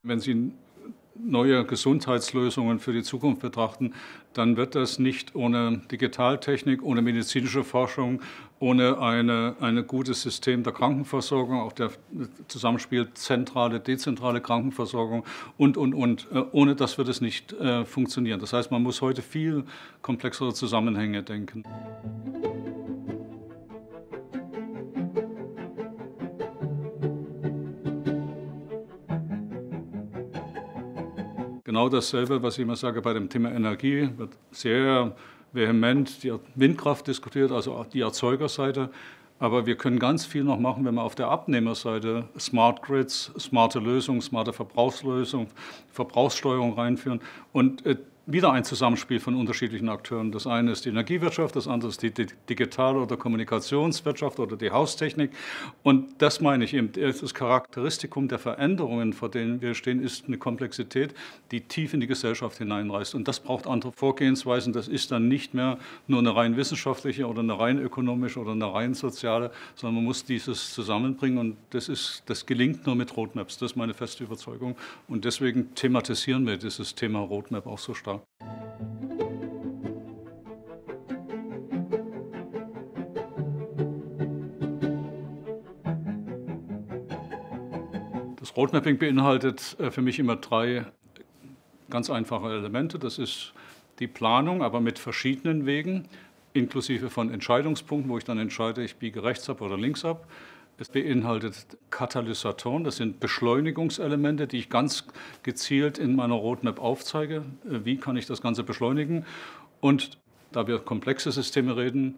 Wenn Sie neue Gesundheitslösungen für die Zukunft betrachten, dann wird das nicht ohne Digitaltechnik, ohne medizinische Forschung, ohne ein gutes System der Krankenversorgung, auch der Zusammenspiel zentrale, dezentrale Krankenversorgung und. Ohne das wird es nicht funktionieren. Das heißt, man muss heute viel komplexere Zusammenhänge denken. Genau dasselbe, was ich immer sage bei dem Thema Energie, wird sehr vehement die Windkraft diskutiert, also auch die Erzeugerseite. Aber wir können ganz viel noch machen, wenn wir auf der Abnehmerseite Smart Grids, smarte Lösungen, smarte Verbrauchslösungen, Verbrauchssteuerung reinführen und wieder ein Zusammenspiel von unterschiedlichen Akteuren. Das eine ist die Energiewirtschaft, das andere ist die Digital- oder Kommunikationswirtschaft oder die Haustechnik. Und das meine ich eben, das Charakteristikum der Veränderungen, vor denen wir stehen, ist eine Komplexität, die tief in die Gesellschaft hineinreißt. Und das braucht andere Vorgehensweisen. Das ist dann nicht mehr nur eine rein wissenschaftliche oder eine rein ökonomische oder eine rein soziale, sondern man muss dieses zusammenbringen. Und das gelingt nur mit Roadmaps. Das ist meine feste Überzeugung. Und deswegen thematisieren wir dieses Thema Roadmap auch so stark. Das Roadmapping beinhaltet für mich immer drei ganz einfache Elemente. Das ist die Planung, aber mit verschiedenen Wegen, inklusive von Entscheidungspunkten, wo ich dann entscheide, ich biege rechts ab oder links ab. Es beinhaltet Katalysatoren, das sind Beschleunigungselemente, die ich ganz gezielt in meiner Roadmap aufzeige. Wie kann ich das Ganze beschleunigen? Und da wir komplexe Systeme reden,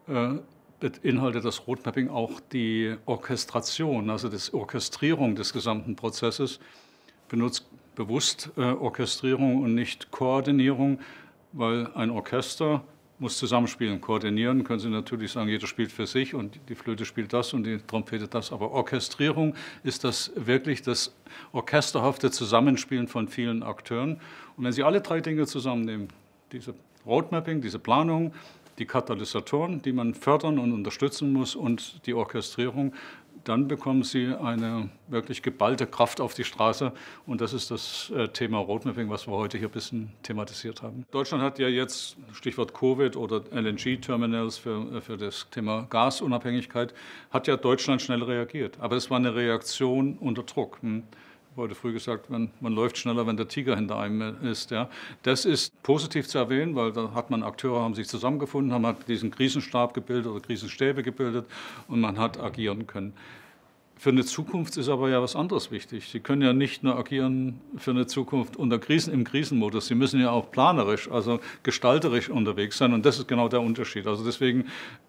beinhaltet das Roadmapping auch die Orchestration, also die Orchestrierung des gesamten Prozesses. Benutzt bewusst Orchestrierung und nicht Koordinierung, weil ein Orchester muss zusammenspielen. Koordinieren können Sie natürlich sagen, jeder spielt für sich und die Flöte spielt das und die Trompete das. Aber Orchestrierung ist das wirklich das orchesterhafte Zusammenspielen von vielen Akteuren. Und wenn Sie alle drei Dinge zusammennehmen, diese Roadmapping, diese Planung, die Katalysatoren, die man fördern und unterstützen muss und die Orchestrierung, dann bekommen Sie eine wirklich geballte Kraft auf die Straße. Und das ist das Thema Roadmapping, was wir heute hier ein bisschen thematisiert haben. Deutschland hat ja jetzt, Stichwort Covid oder LNG-Terminals für das Thema Gasunabhängigkeit, hat ja Deutschland schnell reagiert. Aber es war eine Reaktion unter Druck. Wurde früh gesagt, man läuft schneller, wenn der Tiger hinter einem ist. Ja. Das ist positiv zu erwähnen, weil da hat man Akteure, haben sich zusammengefunden, haben diesen Krisenstab gebildet oder Krisenstäbe gebildet und man hat agieren können. Für eine Zukunft ist aber ja was anderes wichtig. Sie können ja nicht nur agieren für eine Zukunft im Krisenmodus. Sie müssen ja auch planerisch, also gestalterisch unterwegs sein. Und das ist genau der Unterschied. Also deswegen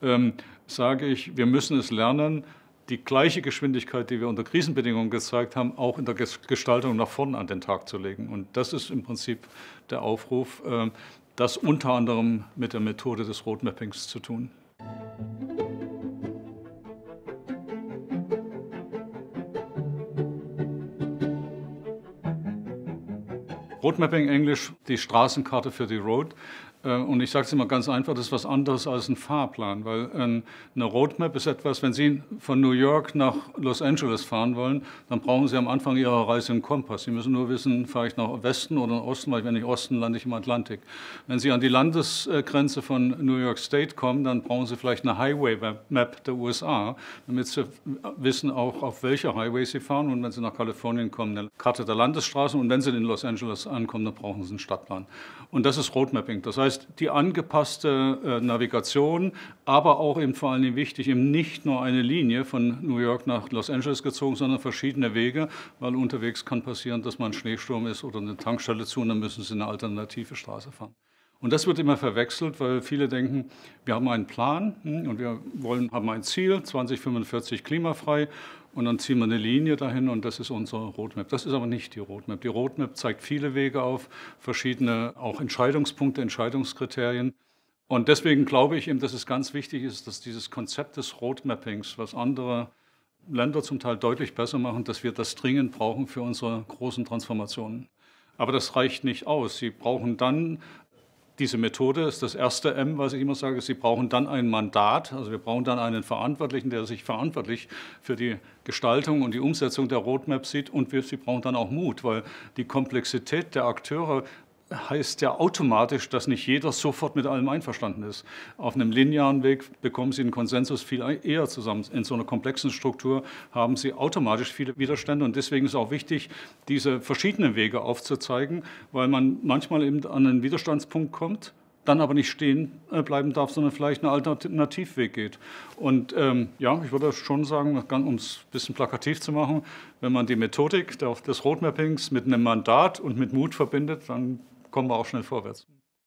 sage ich, wir müssen es lernen, die gleiche Geschwindigkeit, die wir unter Krisenbedingungen gezeigt haben, auch in der Gestaltung nach vorne an den Tag zu legen. Und das ist im Prinzip der Aufruf, das unter anderem mit der Methode des Roadmappings zu tun. Roadmapping, Englisch, die Straßenkarte für die Road. Und ich sage es immer ganz einfach, das ist was anderes als ein Fahrplan, weil eine Roadmap ist etwas, wenn Sie von New York nach Los Angeles fahren wollen, dann brauchen Sie am Anfang Ihrer Reise einen Kompass. Sie müssen nur wissen, fahre ich nach Westen oder nach Osten, weil wenn ich Osten lande ich im Atlantik. Wenn Sie an die Landesgrenze von New York State kommen, dann brauchen Sie vielleicht eine Highway Map der USA, damit Sie wissen auch, auf welcher Highway Sie fahren. Und wenn Sie nach Kalifornien kommen, eine Karte der Landesstraßen. Und wenn Sie in Los Angeles ankommen, dann brauchen Sie einen Stadtplan. Und das ist Roadmapping. Das heißt, die angepasste Navigation, aber auch eben vor allen Dingen wichtig, eben nicht nur eine Linie von New York nach Los Angeles gezogen, sondern verschiedene Wege, weil unterwegs kann passieren, dass mal ein Schneesturm ist oder eine Tankstelle zu und dann müssen Sie eine alternative Straße fahren. Und das wird immer verwechselt, weil viele denken, wir haben einen Plan und wir haben ein Ziel, 2045 klimafrei. Und dann ziehen wir eine Linie dahin und das ist unsere Roadmap. Das ist aber nicht die Roadmap. Die Roadmap zeigt viele Wege auf, verschiedene auch Entscheidungspunkte, Entscheidungskriterien. Und deswegen glaube ich eben, dass es ganz wichtig ist, dass dieses Konzept des Roadmappings, was andere Länder zum Teil deutlich besser machen, dass wir das dringend brauchen für unsere großen Transformationen. Aber das reicht nicht aus. Sie brauchen dann diese Methode ist das erste M, was ich immer sage. Sie brauchen dann ein Mandat, also wir brauchen dann einen Verantwortlichen, der sich verantwortlich für die Gestaltung und die Umsetzung der Roadmap sieht, und Sie brauchen dann auch Mut, weil die Komplexität der Akteure heißt ja automatisch, dass nicht jeder sofort mit allem einverstanden ist. Auf einem linearen Weg bekommen Sie einen Konsensus viel eher zusammen. In so einer komplexen Struktur haben Sie automatisch viele Widerstände, und deswegen ist auch wichtig, diese verschiedenen Wege aufzuzeigen, weil man manchmal eben an einen Widerstandspunkt kommt, dann aber nicht stehen bleiben darf, sondern vielleicht einen Alternativweg geht. Und ja, ich würde schon sagen, um es ein bisschen plakativ zu machen, wenn man die Methodik des Roadmappings mit einem Mandat und mit Mut verbindet, dann kommen wir auch schnell vorwärts.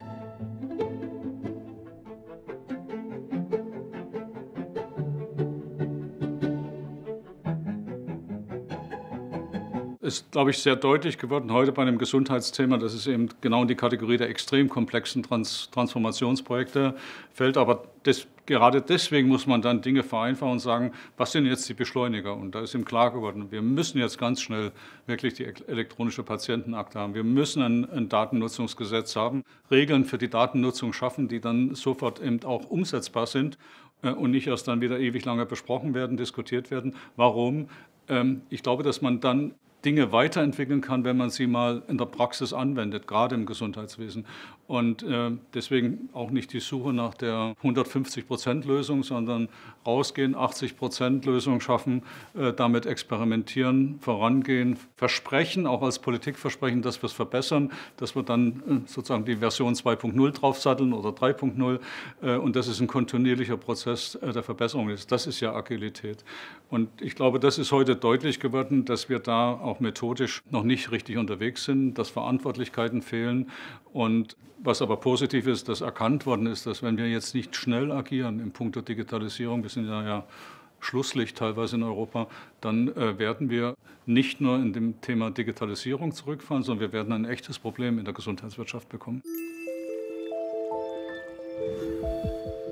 Ist, glaube ich, sehr deutlich geworden heute bei dem Gesundheitsthema, dass es eben genau in die Kategorie der extrem komplexen Transformationsprojekte fällt. Aber gerade deswegen muss man dann Dinge vereinfachen und sagen, was sind jetzt die Beschleuniger? Und da ist ihm klar geworden, wir müssen jetzt ganz schnell wirklich die elektronische Patientenakte haben. Wir müssen ein Datennutzungsgesetz haben, Regeln für die Datennutzung schaffen, die dann sofort eben auch umsetzbar sind und nicht erst dann wieder ewig lange besprochen werden, diskutiert werden. Warum? Ich glaube, dass man dann Dinge weiterentwickeln kann, wenn man sie mal in der Praxis anwendet, gerade im Gesundheitswesen. Und deswegen auch nicht die Suche nach der 150%-Lösung, sondern rausgehen, 80%-Lösung schaffen, damit experimentieren, vorangehen, versprechen, auch als Politikversprechen, dass wir es verbessern, dass wir dann sozusagen die Version 2.0 draufsatteln oder 3.0. Und das ist ein kontinuierlicher Prozess der Verbesserung. Das ist ja Agilität. Und ich glaube, das ist heute deutlich geworden, dass wir da auch methodisch noch nicht richtig unterwegs sind, dass Verantwortlichkeiten fehlen. Und was aber positiv ist, dass erkannt worden ist, dass wenn wir jetzt nicht schnell agieren in puncto Digitalisierung, wir sind ja Schlusslicht teilweise in Europa, dann werden wir nicht nur in dem Thema Digitalisierung zurückfallen, sondern wir werden ein echtes Problem in der Gesundheitswirtschaft bekommen.